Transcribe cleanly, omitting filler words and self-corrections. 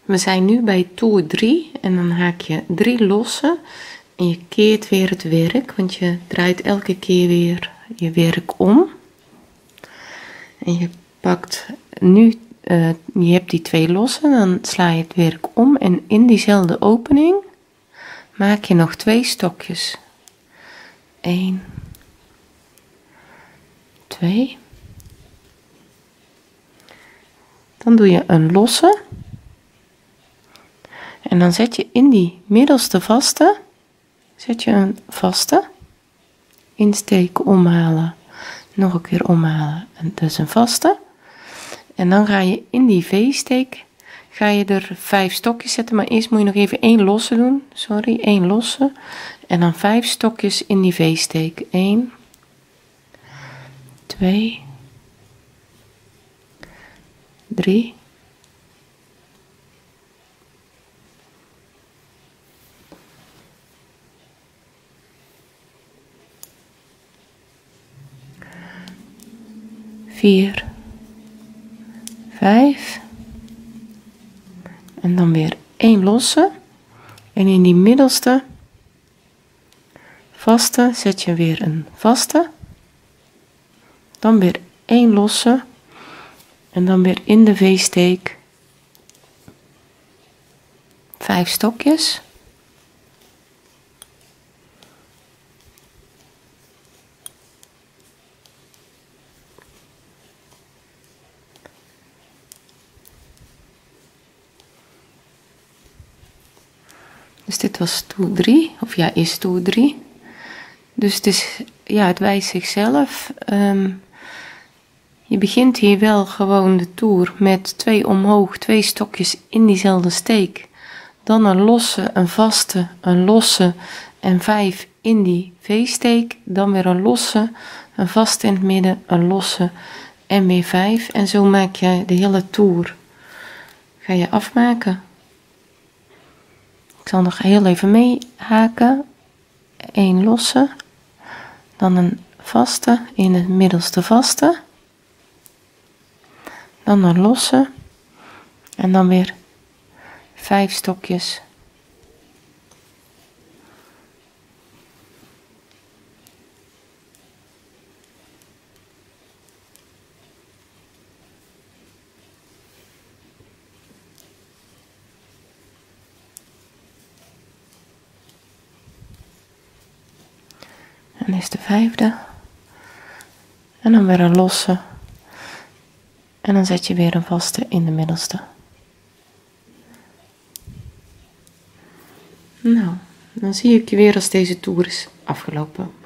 We zijn nu bij toer 3 en dan haak je 3 losse en je keert weer het werk, want je draait elke keer weer je werk om. En je pakt nu, je hebt die 2 losse, dan sla je het werk om en in diezelfde opening maak je nog 2 stokjes. 1, 2. Dan doe je een losse. En dan zet je in die middelste vaste, zet je een vaste. Insteken, omhalen, nog een keer omhalen. En dus een vaste. En dan ga je in die V-steek, ga je er 5 stokjes zetten. Maar eerst moet je nog even 1 losse doen. Sorry, 1 losse. En dan 5 stokjes in die V-steek. 1, 2, 3, 4, 5 en dan weer 1 losse en in die middelste vaste zet je weer een vaste, dan weer 1 losse en dan weer in de V-steek 5 stokjes. Dus dit was toer 3, of ja, is toer 3. Dus het is, ja, het wijst zichzelf. Je begint hier wel gewoon de toer met 2 omhoog, 2 stokjes in diezelfde steek. Dan een losse, een vaste, een losse en 5 in die V-steek. Dan weer een losse, een vaste in het midden, een losse en weer 5. En zo maak je de hele toer. Ga je afmaken. Ik zal nog heel even meehaken. 1 losse, dan een vaste in het middelste vaste, dan een losse en dan weer 5 stokjes. En is de 5e. En dan weer een losse. En dan zet je weer een vaste in de middelste. Nou, dan zie ik je weer als deze toer is afgelopen.